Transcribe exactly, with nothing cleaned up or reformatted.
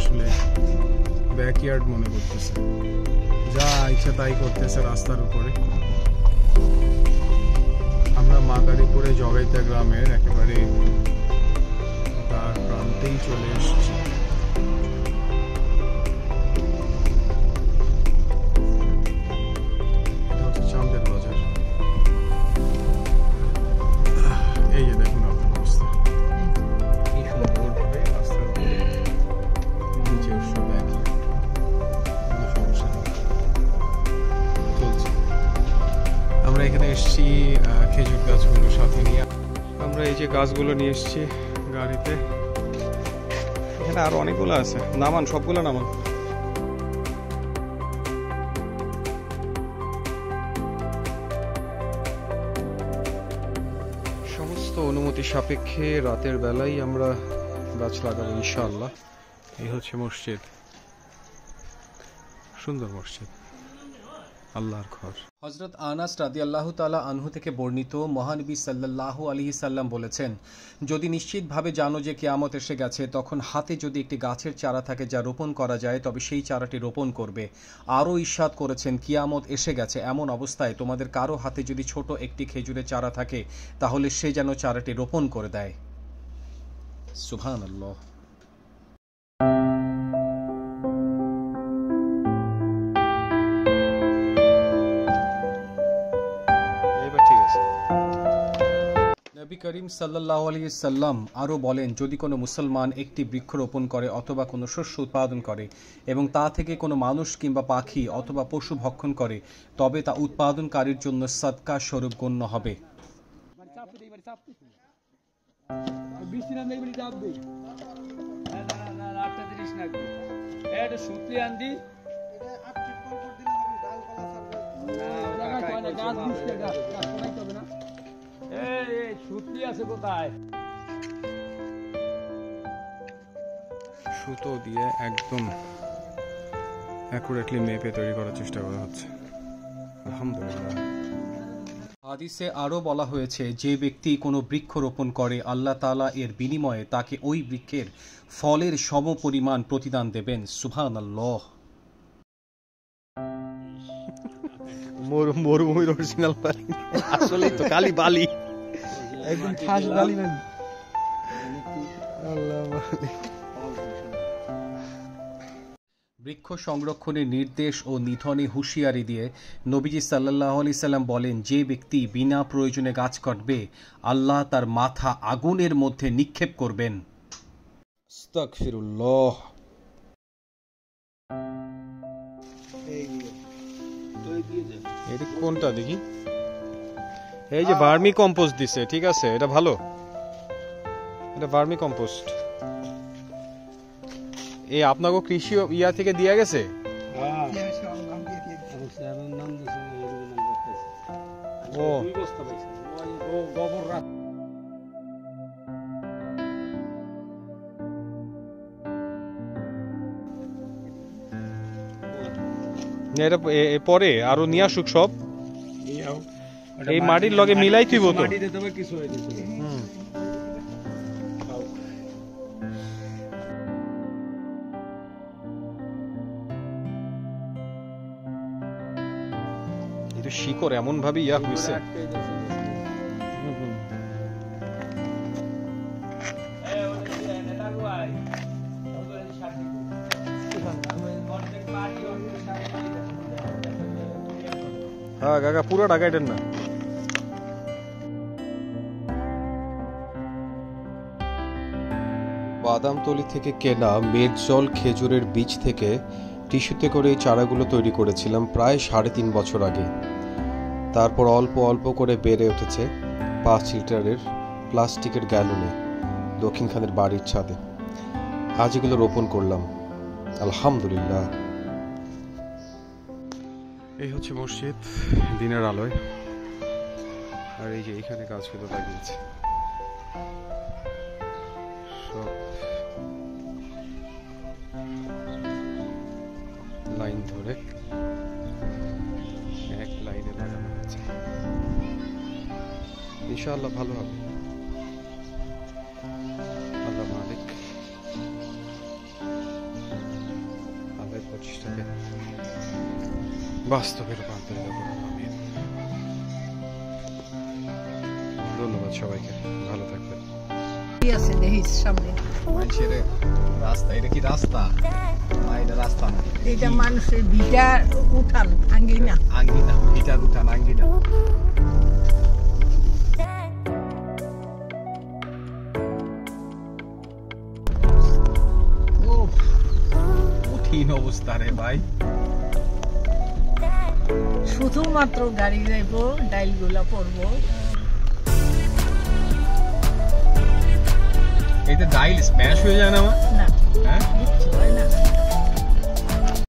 আসলে ব্যাকইয়ার্ড মনে করতেছে, যা ইচ্ছা তাই করতেছে রাস্তার উপরে। আমরা মাদারীপুরে জগাইতা গ্রামের একেবারে তার প্রান্তেই চলে এসেছি। এটা হচ্ছে চাঁদের বাজার। এই যে দেখুন আপনার অবস্থা কি সুন্দর ভাবে রাস্তার উপরে নিচে সব একই, কোনো সমস্যা নেই, চলছে। আমরা এখানে এসেছি খেজুর গাছগুলো সাথে নিয়ে। আমরা এই যে গাছগুলো নিয়ে এসেছি গাড়িতে, এখানে আরো অনেকগুলো আছে, নামান সবগুলো নামান। সমস্ত অনুমতি সাপেক্ষে রাতের বেলায় আমরা গাছ লাগাবো ইনশাআল্লাহ। এই হচ্ছে মসজিদ, সুন্দর মসজিদ, আল্লাহর ঘর। হযরত আনাস রাদিয়াল্লাহু তাআলা আনহু থেকে বর্ণিত, মহানবী সাল্লাল্লাহু আলাইহি সাল্লাম বলেছেন, যদি নিশ্চিতভাবে জানো যে কিয়ামত এসে গেছে, তখন হাতে যদি একটি গাছের চারা থাকে যা রোপণ করা যায়, তবে সেই চারাটি রোপণ করবে। আরও ইরশাদ করেছেন, কিয়ামত এসে গেছে এমন অবস্থায় তোমাদের কারো হাতে যদি ছোট একটি খেজুরের চারা থাকে, তাহলে সে যেন চারাটি রোপণ করে দেয়। সুবহানাল্লাহ। নবী করিম সাল্লাল্লাহু আলাইহি সাল্লাম আরও বলেন, যদি কোনো মুসলমান একটি বৃক্ষ রোপণ করে অথবা কোনো শস্য উৎপাদন করে এবং তা থেকে কোনো মানুষ কিংবা পাখি অথবা পশু ভক্ষণ করে, তবে তা উৎপাদনকারীর জন্য সাদকা স্বরূপ গণ্য হবে। সুতো দিয়ে একদম অ্যাকুরেটলি মেপে তৈরি করার চেষ্টা করা হচ্ছে, আলহামদুলিল্লাহ। হাদিসে আরও বলা হয়েছে, যে ব্যক্তি কোনো বৃক্ষ রোপণ করে, আল্লাহ তাআলা এর বিনিময়ে তাকে ওই বৃক্ষের ফলের সমপরিমাণ প্রতিদান দেবেন। সুবহানাল্লাহ। মরুভূমির অরিজিনাল বালি, আসলে তো খালি বালি, একদম খাস বালি না। বৃক্ষ সংরক্ষণের নির্দেশ ও নিধনে হুঁশিয়ারি দিয়ে নবীজি সাল্লাল্লাহু আলাইহি সাল্লাম বলেন, যে ব্যক্তি বিনা প্রয়োজনে গাছ কাটবে, আল্লাহ তার মাথা আগুনের মধ্যে নিক্ষেপ করবেন। আস্তাগফিরুল্লাহ। এটা কোনটা দেখি? এই যে ভার্মি কম্পোস্ট দিছে, ঠিক আছে, এটা ভালো, এটা ভার্মি কম্পোস্ট। এই আপনাকে কৃষি ইয়া থেকে দিয়া গেছে? ও এটা পরে আরো নিয়ে আসুক সব, এই মাটির লগে মিলাই তুইব তো। এটা শিকড় এমন ভাবে ইয়া হইছে, হ্যাঁ কাকা পুরো ঢাকাইটেন না। বাদামতলী থেকে কেনা মেডজল খেজুরের বীজ থেকে টিস্যুতে করে এই চারাগুলো তৈরি করেছিলাম প্রায় সাড়ে তিন বছর আগে। তারপর অল্প অল্প করে বেড়ে উঠেছে পাঁচ লিটারের প্লাস্টিকের গ্যালনে দক্ষিণখানের বাড়ির ছাদে। আজ এগুলো রোপণ করলাম, আলহামদুলিল্লাহ। এই হচ্ছে মসজিদ দিনের আলোয়, আর এই যে এইখানে গাছগুলো লাগিয়েছে সব লাইন ধরে এক লাইনে লাগানো হয়েছে, ইনশাআল্লাহ ভালো হবে। আল্লাহ মালিক। বাস্তবে রূপান্তরিত করুন। আমিন। ধন্যবাদ সবাইকে, ভালো থাকবেন। আছে দেখিস সামনে মানুষের রাস্তা, এটা কি রাস্তা? না, এটা রাস্তা না, এটা মানুষের ভিটা উঠান আঙ্গিনা আঙ্গিনা, ভিটার উঠান আঙ্গিনা। উফ, কঠিন অবস্থা রে ভাই। শুধুমাত্র গাড়ি যাইবো, ডাইল গুলা পড়বো। এটা ডাইল স্ম্যাশ হয়ে যায় না আমার? না, হ্যাঁ, কিচ্ছু হয় না।